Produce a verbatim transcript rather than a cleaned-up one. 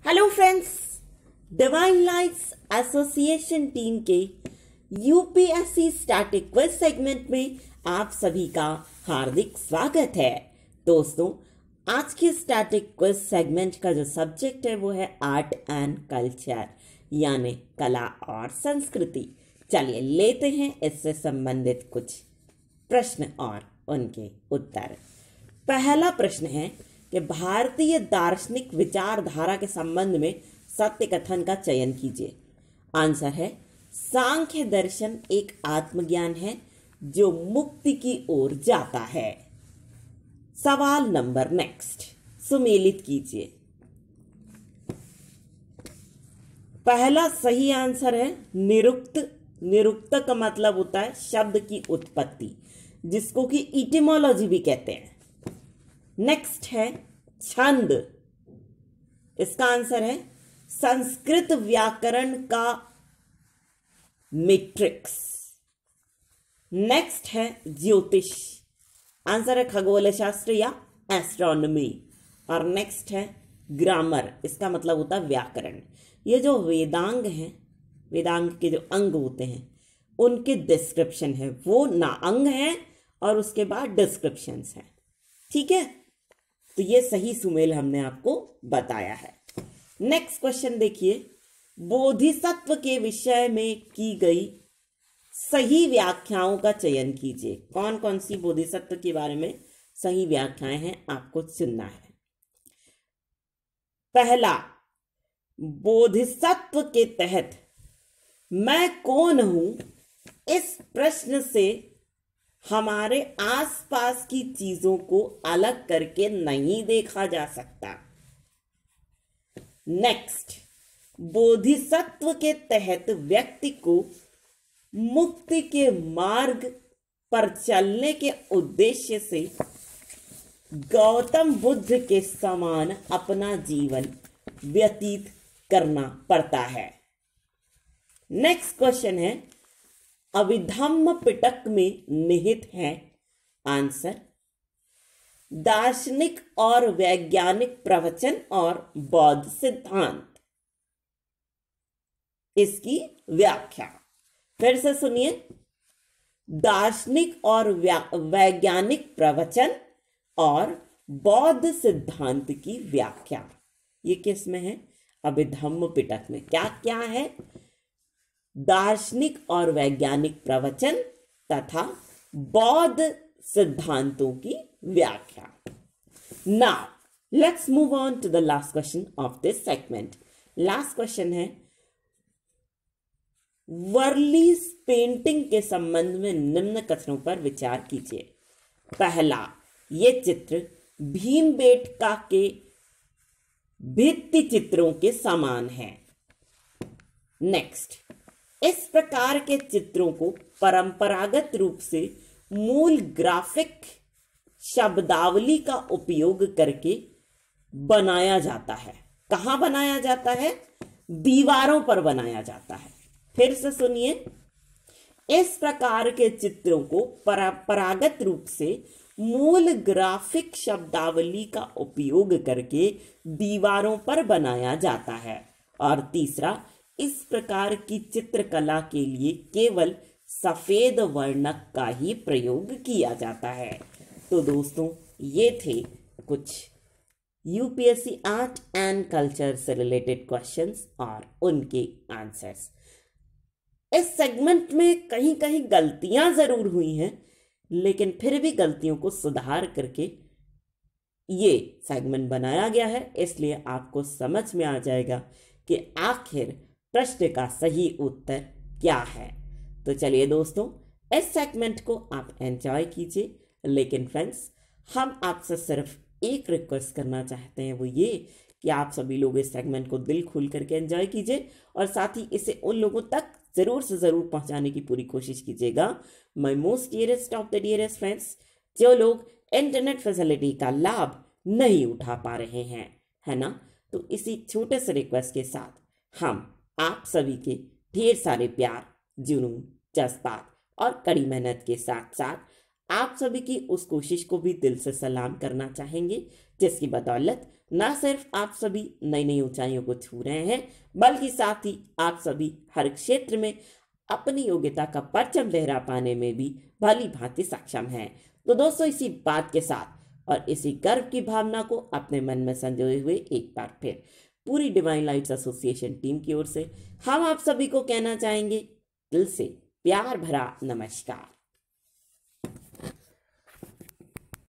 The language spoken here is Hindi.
Hello friends, divine lights association team के यूपीएससी स्टैटिक क्विज सेगमेंट में आप सभी का हार्दिक स्वागत है। दोस्तों, आज के स्टैटिक क्विज सेगमेंट का जो सब्जेक्ट है वो है आर्ट एंड कल्चर, यानी कला और संस्कृति। चलिए लेते हैं इससे संबंधित कुछ प्रश्न और उनके उत्तर। पहला प्रश्न है कि भारतीय दार्शनिक विचारधारा के संबंध में सत्य कथन का चयन कीजिए। आंसर है सांख्य दर्शन एक आत्मज्ञान है जो मुक्ति की ओर जाता है। सवाल नंबर नेक्स्ट सुमेलित कीजिए। पहला सही आंसर है निरुक्त। निरुक्त का मतलब होता है शब्द की उत्पत्ति, जिसको कि इटिमोलॉजी भी कहते हैं। नेक्स्ट है छंद। इसका आंसर है संस्कृत व्याकरण का मैट्रिक्स। नेक्स्ट है ज्योतिष। आंसर है खगोल शास्त्र या एस्ट्रोनॉमी। और नेक्स्ट है ग्रामर। इसका मतलब होता है व्याकरण। ये जो वेदांग हैं, वेदांग के जो अंग होते हैं उनके डिस्क्रिप्शन है, वो ना अंग है और उसके बाद डिस्क्रिप्शंस हैं। ठीक है, तो ये सही सुमेल हमने आपको बताया है। नेक्स्ट क्वेश्चन देखिए, बोधिसत्व के विषय में की गई सही व्याख्याओं का चयन कीजिए। कौन कौन सी बोधिसत्व के बारे में सही व्याख्याएं हैं आपको चुनना है। पहला, बोधिसत्व के तहत मैं कौन हूं, इस प्रश्न से हमारे आसपास की चीजों को अलग करके नहीं देखा जा सकता। नेक्स्ट, बोधिसत्व के तहत व्यक्ति को मुक्ति के मार्ग पर चलने के उद्देश्य से गौतम बुद्ध के समान अपना जीवन व्यतीत करना पड़ता है। नेक्स्ट क्वेश्चन है, अभिधम्म पिटक में निहित है। आंसर दार्शनिक और वैज्ञानिक प्रवचन और बौद्ध सिद्धांत। इसकी व्याख्या फिर से सुनिए, दार्शनिक और वैज्ञानिक प्रवचन और बौद्ध सिद्धांत की व्याख्या। ये किस में है? अभिधम्म पिटक में। क्या क्या है? दार्शनिक और वैज्ञानिक प्रवचन तथा बौद्ध सिद्धांतों की व्याख्या। Now let's move on to the last question of this segment. Last question है, वर्लीज पेंटिंग के संबंध में निम्न कथनों पर विचार कीजिए। पहला, ये चित्र भीमबेटका के भित्ति चित्रों के समान है। नेक्स्ट, इस प्रकार के चित्रों को परंपरागत रूप से मूल ग्राफिक शब्दावली का उपयोग करके बनाया जाता है। कहां बनाया जाता है? दीवारों पर बनाया जाता है। फिर से सुनिए, इस प्रकार के चित्रों को परंपरागत रूप से मूल ग्राफिक शब्दावली का उपयोग करके दीवारों पर बनाया जाता है। और तीसरा, इस प्रकार की चित्रकला के लिए केवल सफेद वर्णक का ही प्रयोग किया जाता है। तो दोस्तों, ये थे कुछ यूपीएससी आर्ट एंड कल्चर से रिलेटेड क्वेश्चंस और उनके आंसर्स। इस सेगमेंट में कहीं कहीं गलतियां जरूर हुई हैं, लेकिन फिर भी गलतियों को सुधार करके ये सेगमेंट बनाया गया है। इसलिए आपको समझ में आ जाएगा कि आखिर प्रश्न का सही उत्तर क्या है। तो चलिए दोस्तों, इस सेगमेंट को आप एंजॉय कीजिए। लेकिन फ्रेंड्स, हम आपसे सिर्फ एक रिक्वेस्ट करना चाहते हैं, वो ये कि आप सभी लोग इस सेगमेंट को दिल खोल करके एंजॉय कीजिए और साथ ही इसे उन लोगों तक जरूर से जरूर पहुंचाने की पूरी कोशिश कीजिएगा। My most dearest of the dearest friends, जो लोग इंटरनेट फैसिलिटी का लाभ नहीं उठा पा रहे हैं, है ना। तो इसी छोटे से रिक्वेस्ट के साथ हम आप सभी के ढेर सारे प्यार, जुनून, जज्बात और कड़ी मेहनत के साथ साथ आप सभी की उस कोशिश को भी दिल से सलाम करना चाहेंगे, जिसकी बदौलत न सिर्फ आप सभी नई नई ऊंचाइयों को छू रहे हैं, बल्कि साथ ही आप सभी हर क्षेत्र में अपनी योग्यता का परचम लहरा पाने में भी भली भांति सक्षम हैं। तो दोस्तों, इसी बात के साथ और इसी गर्व की भावना को अपने मन में संजोए हुए एक बार फिर पूरी डिवाइन लाइट्स एसोसिएशन टीम की ओर से हम आप सभी को कहना चाहेंगे दिल से प्यार भरा नमस्कार।